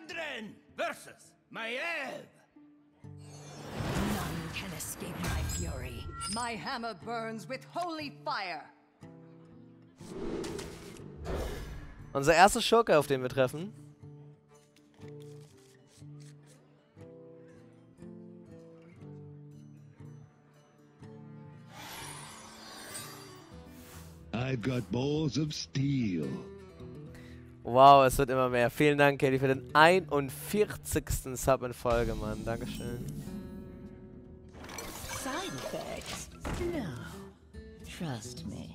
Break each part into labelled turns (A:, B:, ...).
A: Liandrin versus Maiev.
B: None can escape my fury. My hammer burns with holy fire.
C: Unser erster Schurke, auf den wir treffen.
D: I've got balls of steel.
C: Wow, es wird immer mehr. Vielen Dank, Katie, für den 41. Sub in Folge, Mann. Dankeschön.
E: Side effects? No. Trust me.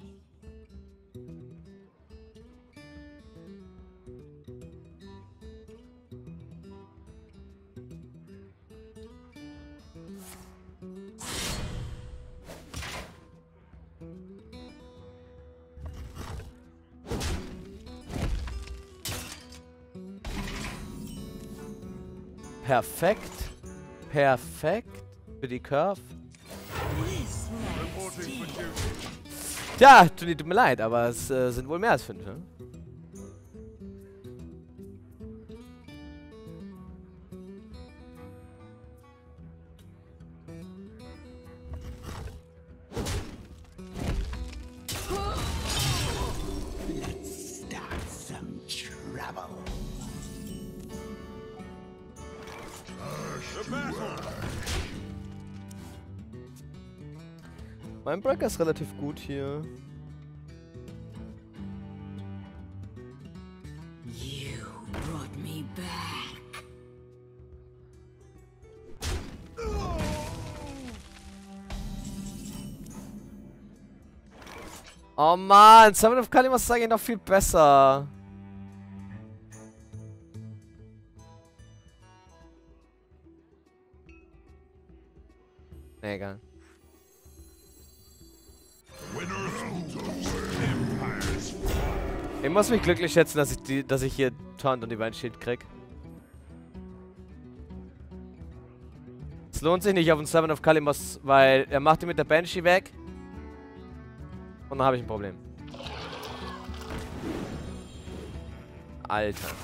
C: Perfekt. Perfekt. Für die Curve. Tja, tut mir leid, aber es sind wohl mehr als 5, ne?
A: Let's start some trouble.
C: Mein Breaker ist relativ gut hier.
B: You brought me back.
C: Oh man, Summon of Kalimas ist eigentlich noch viel besser. Nee, egal. Ich muss mich glücklich schätzen, dass ich hier Taunt und Divine Shield krieg. Es lohnt sich nicht auf den Summon of Kalimas, weil er macht ihn mit der Banshee weg. Und dann habe ich ein Problem. Alter.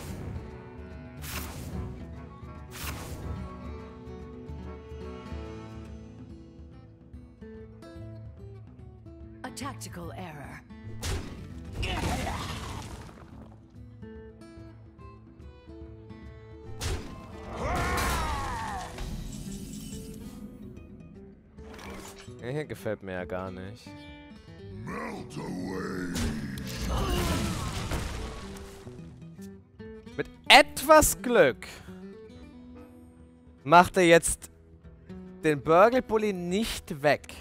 B: A tactical error.
C: Hier gefällt mir ja gar nicht. Mit etwas Glück macht er jetzt den Burgle Bully nicht weg.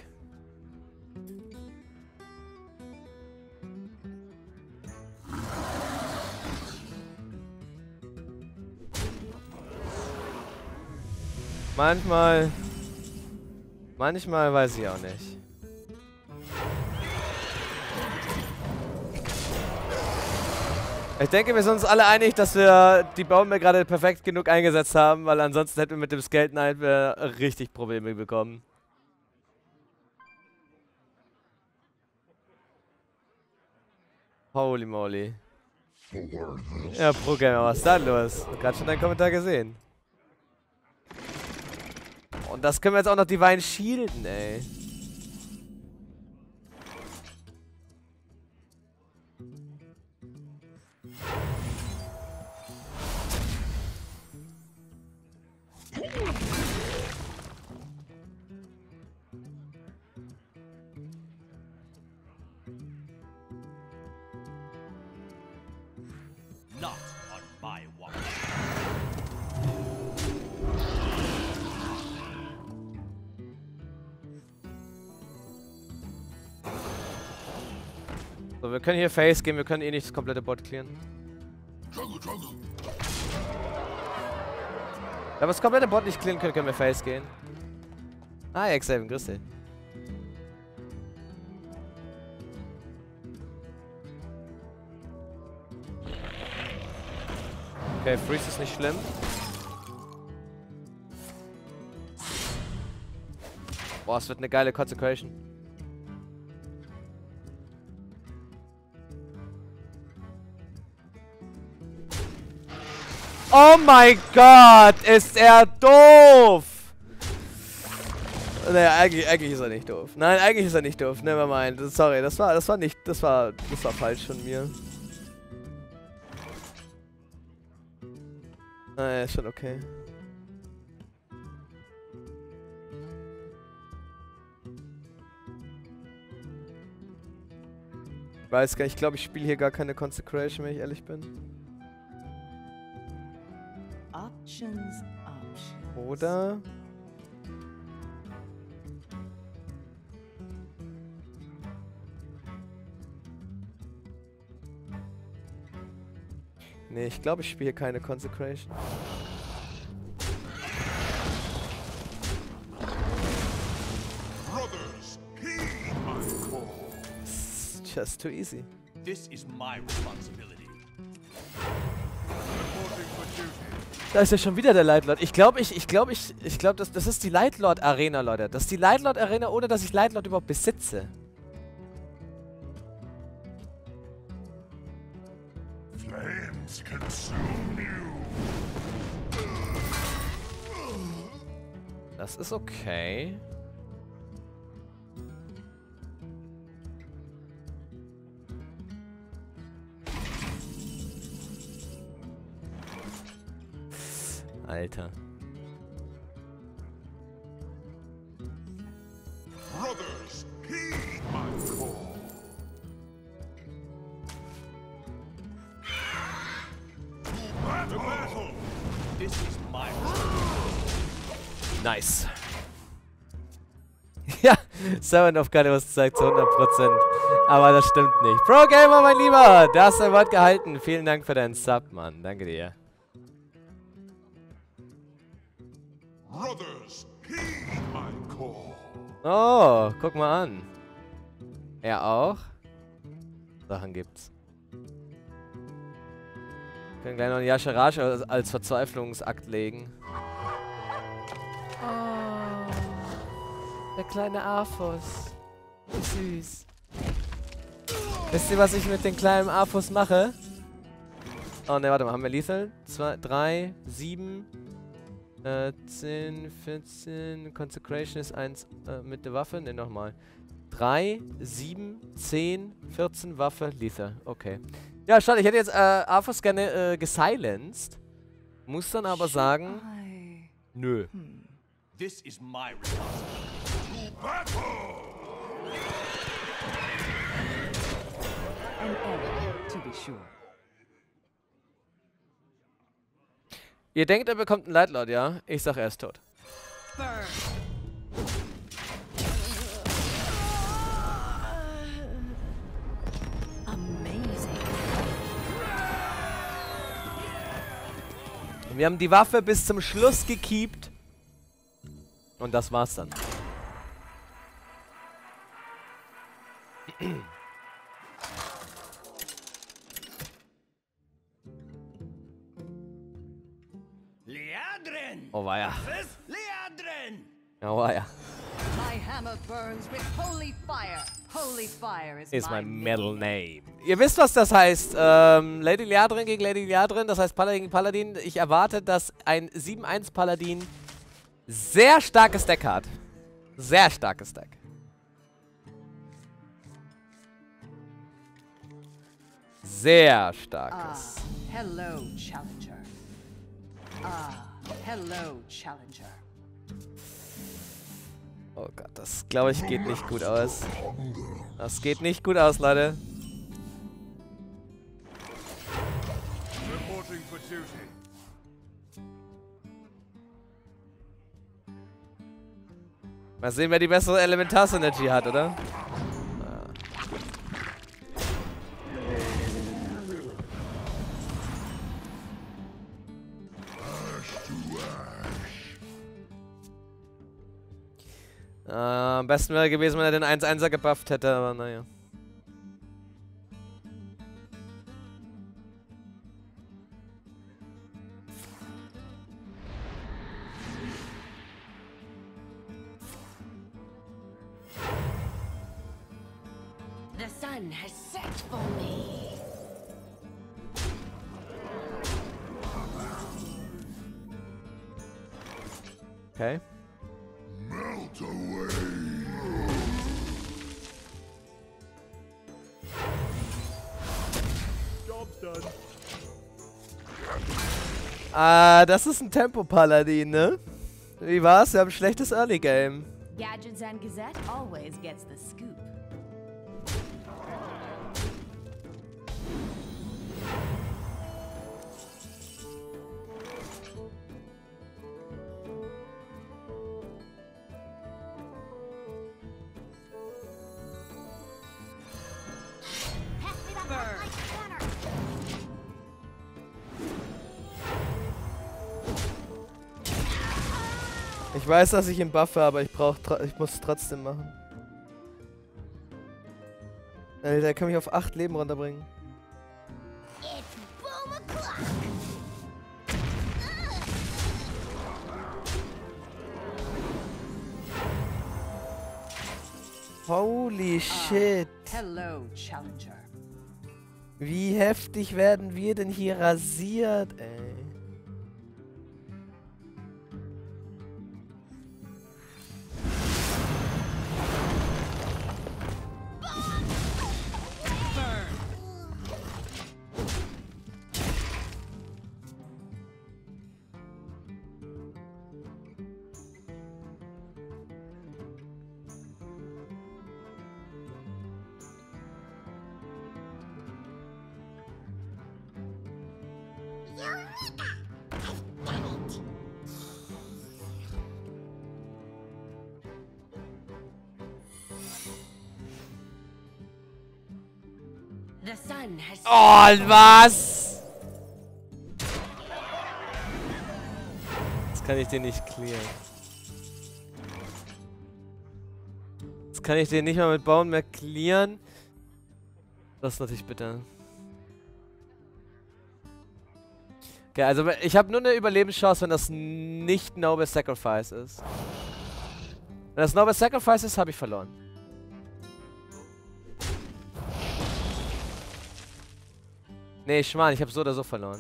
C: Manchmal weiß ich auch nicht. Ich denke, wir sind uns alle einig, dass wir die Baume gerade perfekt genug eingesetzt haben, weil ansonsten hätten wir mit dem Skeleton Knight richtig Probleme bekommen. Holy moly. Ja, Pro-Gamer, was ist da los? Ich hab gerade schon deinen Kommentar gesehen. Und das können wir jetzt auch noch Divine shielden, ey.
A: Not on my watch.
C: So, wir können hier Face gehen, wir können eh nicht das komplette Bot clearen. Wenn wir das komplette Bot nicht clearen können, können wir Face gehen. Ah, X7, grüß dich. Okay, Freeze ist nicht schlimm. Boah, es wird eine geile Consecration. Oh mein Gott, ist er doof! Nee, eigentlich ist er nicht doof. Nein, eigentlich ist er nicht doof. Nevermind. Sorry, das war falsch von mir. Naja, ist schon okay. Ich weiß gar nicht, ich glaube, ich spiele hier gar keine Consecration, wenn ich ehrlich bin.
B: Options.
C: Oder? Nee, ich glaube, ich spiele hier keine Consecration. It's just too easy.
A: This is my responsibility.
C: Da ist ja schon wieder der Lightlord. Ich glaube, das ist die Lightlord Arena, Leute. Das ist die Lightlord Arena, ohne dass ich Lightlord überhaupt besitze.
D: Flames consume you.
C: Das ist okay. Alter.
D: Brothers, heed my call. To battle.
A: This is my
C: Nice. Ja, Seven of Calibus zeigt zu 100%. Aber das stimmt nicht. Pro Gamer, mein Lieber, da hast du ein Wort gehalten. Vielen Dank für deinen Sub, Mann. Danke dir.
D: Brothers, heed my call.
C: Oh, guck mal an. Er auch. Sachen gibt's. Wir können gleich noch einen Yashirage als Verzweiflungsakt legen. Oh, der kleine Arphos. Wie süß. Wisst ihr, was ich mit dem kleinen Arphos mache? Oh ne, warte mal, haben wir Lethal? 2, 3, 7, 10, 14, Consecration ist 1 mit der Waffe. Ne, nochmal. 3, 7, 10, 14 Waffe, Lethal. Okay. Ja, schade, ich hätte jetzt Arphos gerne gesilenced. Muss dann aber sagen, nö.
A: This is my responsibility.
B: An error, to be sure.
C: Ihr denkt, er bekommt einen Lightlord, ja? Ich sag, er ist tot.
B: Burn.
E: Amazing.
C: Wir haben die Waffe bis zum Schluss gekeept. Und das war's dann.
A: Liadrin!
C: Oh weia.
A: This Liadrin!
C: Oh weia.
B: My hammer burns with holy fire. Holy fire
C: Is my
B: my
C: middle name. Ihr wisst, was das heißt. Lady Liadrin gegen Lady Liadrin. Das heißt Paladin gegen Paladin. Ich erwarte, dass ein 7-1 Paladin sehr starkes Deck hat. Sehr starkes Deck. Sehr starkes.
B: Hello, Challenger. Hello, Challenger.
C: Oh Gott, das glaube ich geht nicht gut aus. Das geht nicht gut aus, Leute.
D: Reporting for duty.
C: Mal sehen, wer die bessere Elementar-Synergy hat, oder? Am besten wäre gewesen, wenn er den 1-1er gebufft hätte, aber naja.
E: The sun has set for me.
C: Okay.
D: Melt away.
A: Job's done.
C: Ah, das ist ein Tempo-Paladin, ne? Wie war's? Wir haben ein schlechtes Early Game.
E: Gadgets and Gazette always gets the scoop.
C: Ich weiß, dass ich ihn buffe, aber ich muss es trotzdem machen. Der kann mich auf 8 Leben runterbringen. Holy shit.
B: Hello, Challenger.
C: Wie heftig werden wir denn hier rasiert, ey.
E: The sun has
C: Oh, was? Jetzt kann ich den nicht clearen. Jetzt kann ich den nicht mal mit Bauen mehr clearen. Das ist natürlich bitter. Okay, also ich habe nur eine Überlebenschance, wenn das nicht Noble Sacrifice ist. Wenn das Noble Sacrifice ist, habe ich verloren. Nee, Schmarrn, ich habe so oder so verloren.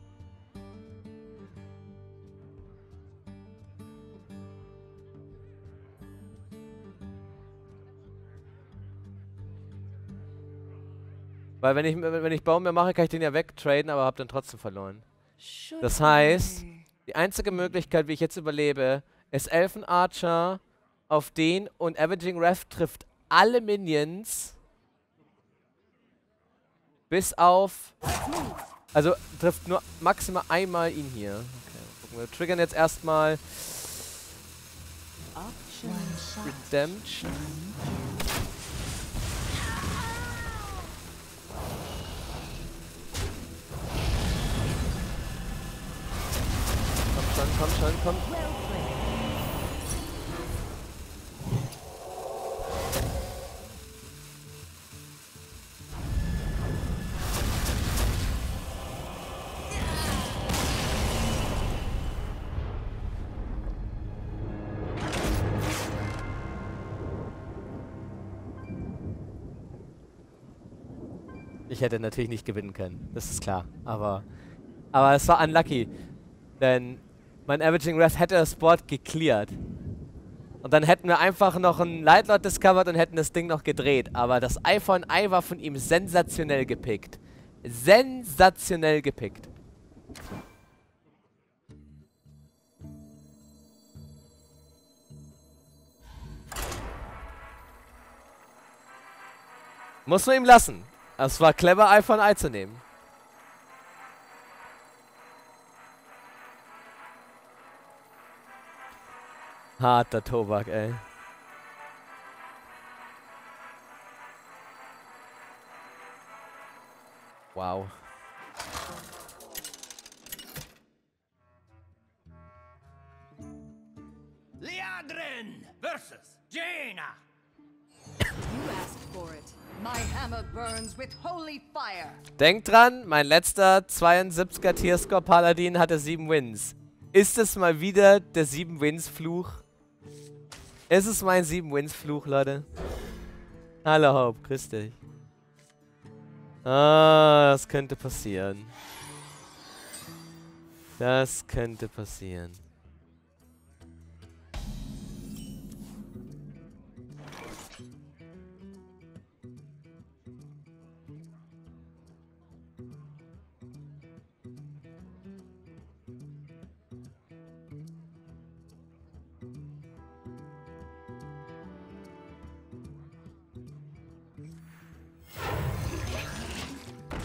C: Weil wenn ich Baum mehr mache, kann ich den ja wegtraden, aber habe dann trotzdem verloren. Das heißt, die einzige Möglichkeit, wie ich jetzt überlebe, ist Elfen Archer auf den und Avenging Wrath trifft alle Minions. Bis auf... Also trifft nur maximal einmal ihn hier. Okay, gucken wir. Triggern jetzt erstmal... Redemption. Komm schon, komm. Ich hätte natürlich nicht gewinnen können, das ist klar. Aber es war unlucky, denn mein Avenging Wrath hätte das Board gecleared. Und dann hätten wir einfach noch einen Lightlord discovered und hätten das Ding noch gedreht. Aber das Eye for an Eye war von ihm sensationell gepickt. Sensationell gepickt. Muss man ihm lassen. Es war clever, Eye for an Eye zu nehmen. Harter Tobak, ey. Wow.
A: Liadrin versus Jaina.
B: You asked for it. My hammer burns with holy fire.
C: Denkt dran, mein letzter 72er Tierscore Paladin hatte 7 Wins. Ist es mal wieder der 7 Wins Fluch? Ist es mein 7 Wins Fluch, Leute? Hallo Hope, grüß dich. Ah, das könnte passieren. Das könnte passieren.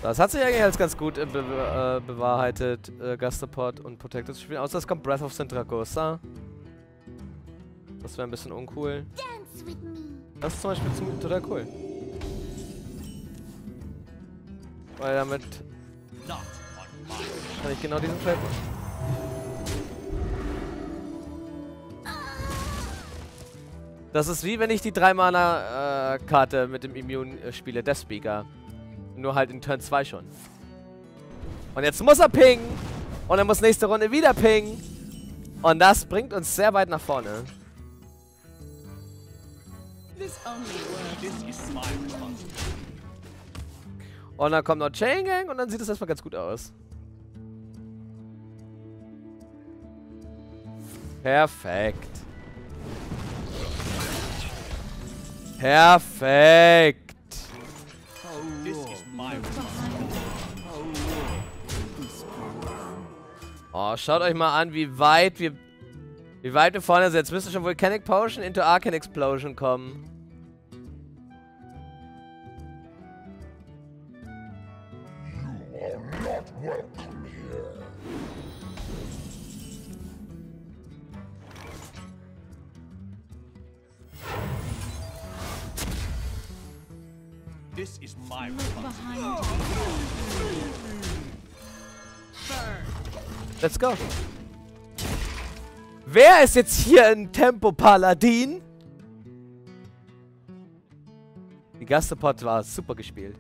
C: Das hat sich eigentlich als ganz gut bewahrheitet, Gastaport und Protector zu spielen. Außer es kommt Breath of Sindragosa. Das wäre ein bisschen uncool.
F: Dance with me.
C: Das ist zum Beispiel total cool. Weil damit
A: Not on my
C: kann ich genau diesen Trade machen. Das ist wie wenn ich die 3-Mana-Karte mit dem Immune spiele, Death Speaker. Nur halt in Turn 2 schon. Und jetzt muss er pingen. Und er muss nächste Runde wieder pingen. Und das bringt uns sehr weit nach vorne.
E: This only works.
A: This is my responsibility.
C: Und dann kommt noch Chain Gang und dann sieht es erstmal ganz gut aus. Perfekt. Perfekt.
A: This is my responsibility.
C: Oh, schaut euch mal an, wie weit wir vorne sind. Jetzt müsste schon Volcanic Potion into Arcane Explosion kommen.
D: You are not welcome here.
A: This is my
E: Look
A: responsibility.
E: behind you.
C: Let's go. Wer ist jetzt hier ein Tempo-Paladin? Die Gastaport war super gespielt.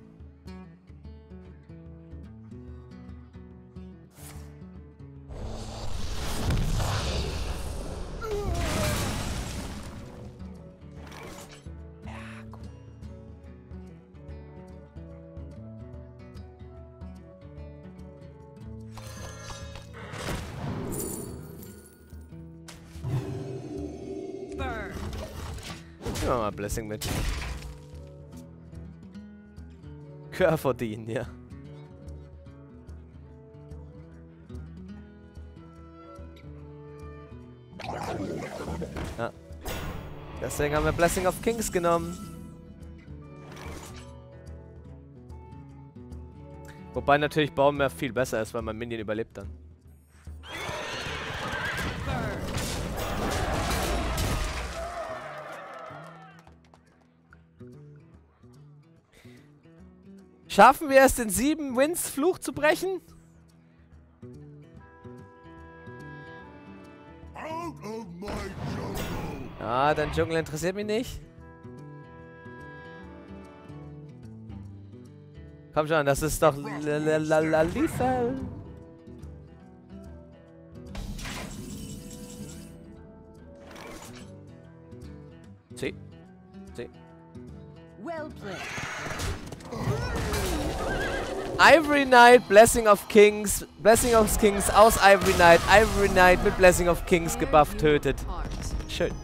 C: Nehmen wir mal Blessing mit. Körferdien, ja. Ja. Deswegen haben wir Blessing of Kings genommen. Wobei natürlich Baum mehr viel besser ist, weil mein Minion überlebt dann. Schaffen wir es, den 7 Wins Fluch zu brechen?
D: Out of my jungle.
C: Ah, dein Dschungel interessiert mich nicht. Komm schon, das ist doch Lethal. Sie.
B: Well played.
C: Ivory Knight, Blessing of Kings aus Ivory Knight mit Blessing of Kings gebufft, tötet. Schön.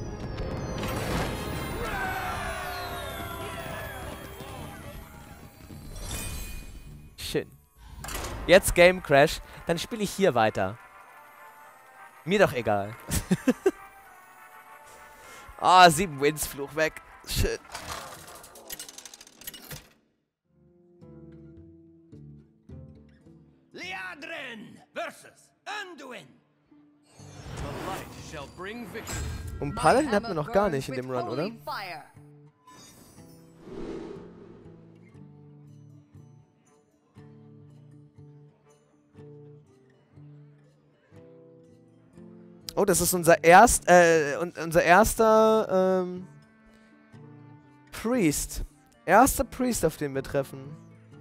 C: Schön. Jetzt Game Crash, dann spiele ich hier weiter. Mir doch egal. Ah, 7 Wins, Fluch weg. Schön.
A: Liadrin versus Anduin. The light shall bring victory.
C: Und Paladin hat man noch gar nicht in dem Run, oder?
B: Fire.
C: Oh, das ist unser erster Priest. Erster Priest, auf den wir treffen.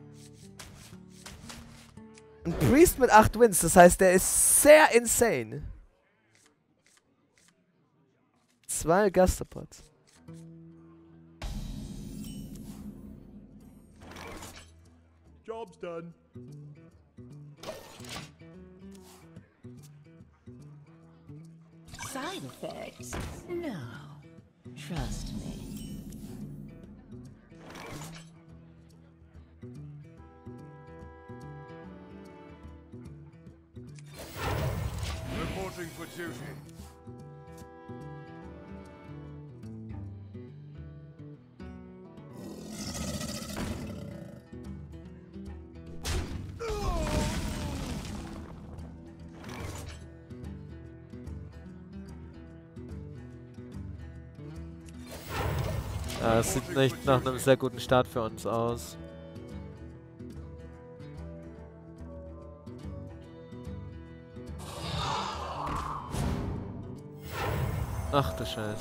C: Ein Priest mit 8 Wins, das heißt, der ist sehr insane. 2 Gastapods.
A: Job's done.
E: Side effects? No. Trust me.
D: Reporting for duty.
C: Es sieht nicht nach einem sehr guten Start für uns aus. Ach du Scheiße.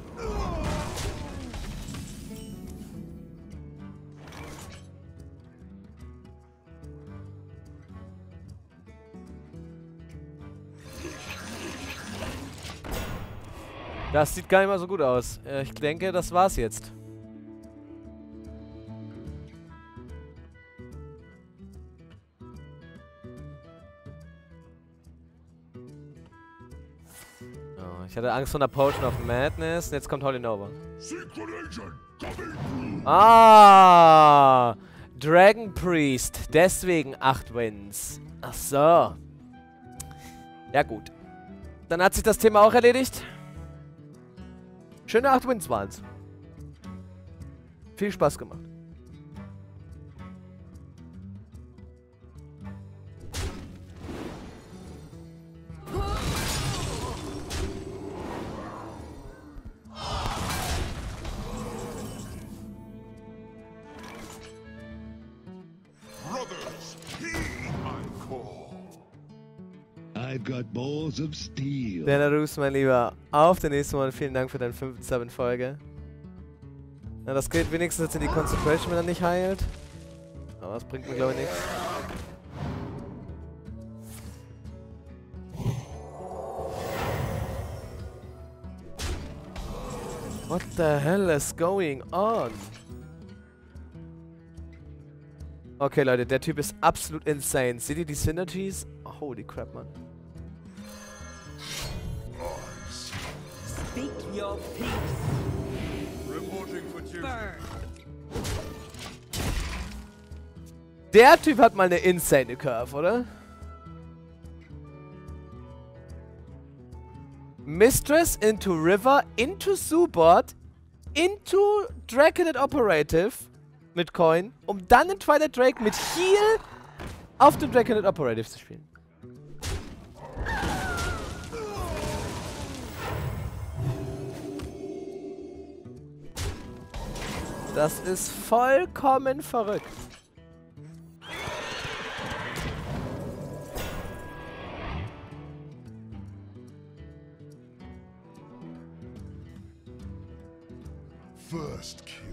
C: Das sieht gar nicht mal so gut aus. Ich denke, das war's jetzt. Oh, ich hatte Angst vor einer Potion of Madness. Und jetzt kommt Holy Nova.
D: Secret agent coming through.
C: Ah! Dragon Priest. Deswegen 8 Wins. Ach so. Ja gut. Dann hat sich das Thema auch erledigt. Schöne 8 Wins waren's. Viel Spaß gemacht.
D: Brothers, heed my call.
F: I've got balls of steel.
C: Belarus, mein Lieber, auf den nächsten Mal. Vielen Dank für deine 5. Folge. Na, das geht wenigstens jetzt in die Concentration, wenn er nicht heilt. Aber das bringt mir, glaube ich, nichts. What the hell is going on? Okay, Leute, der Typ ist absolut insane. Seht ihr die Synergies? Oh, holy crap, Mann.
A: Speak your peace.
D: Reporting for duty.
A: Burn.
C: Der Typ hat mal eine insane Curve, oder? Mistress into River, into Subot, into Draconet Operative mit Coin, um dann in Twilight Drake mit Heal auf dem Draconet Operative zu spielen. Das ist vollkommen verrückt.
D: First kill.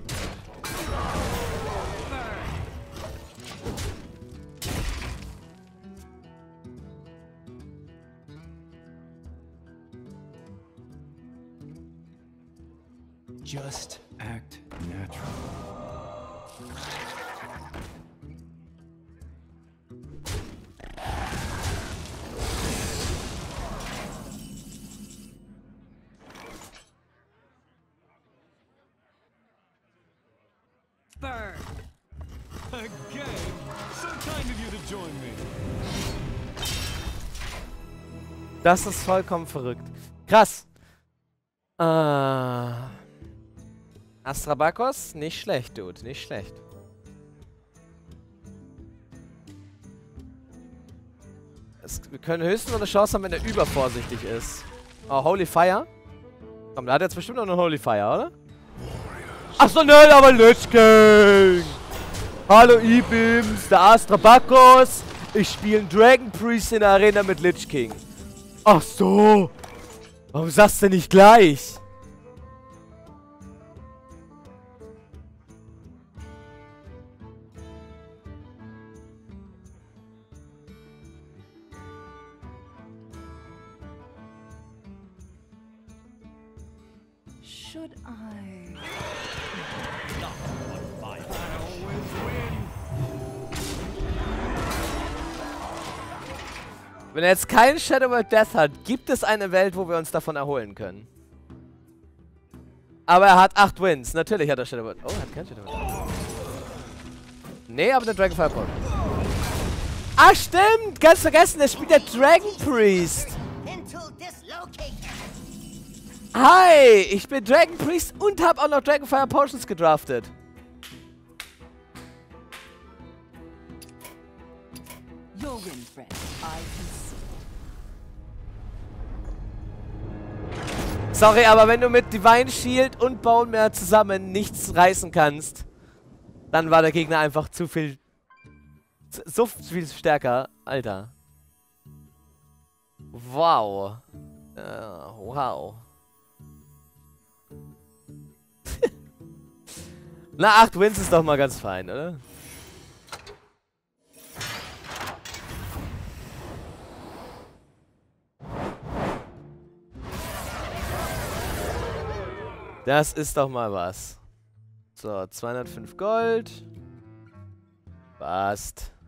A: Just act natural.
B: Burn.
A: Again? So kind of you to join me.
C: Das ist vollkommen verrückt. Krass. Astrabakos, nicht schlecht, Dude. Nicht schlecht. Wir können höchstens noch eine Chance haben, wenn er übervorsichtig ist. Oh, Holy Fire. Komm, da hat er jetzt bestimmt noch eine Holy Fire, oder? Ach so, nein, aber Lich King! Hallo, E-Beams, der Astrabakos. Ich spiele einen Dragon Priest in der Arena mit Lich King. Ach so. Warum sagst du nicht gleich?
B: Should I?
A: Not one fight. I always win.
C: Wenn er jetzt kein Shadow World Death hat, gibt es eine Welt, wo wir uns davon erholen können. Aber er hat 8 Wins. Natürlich hat er Shadow World. Oh, er hat kein Shadow World. Nee, aber der Dragon Fire Potion. Ach, stimmt! Ganz vergessen, der spielt der Dragon Priest. Hi, ich bin Dragon Priest und hab auch noch Dragon Fire Potions gedraftet.
B: Your win, friend. I can see.
C: Sorry, aber wenn du mit Divine Shield und Bone Mare zusammen nichts reißen kannst, dann war der Gegner einfach zu viel... So viel stärker. Alter. Wow. Wow. Na, 8 Wins ist doch mal ganz fein, oder? Das ist doch mal was. So, 205 Gold. Passt.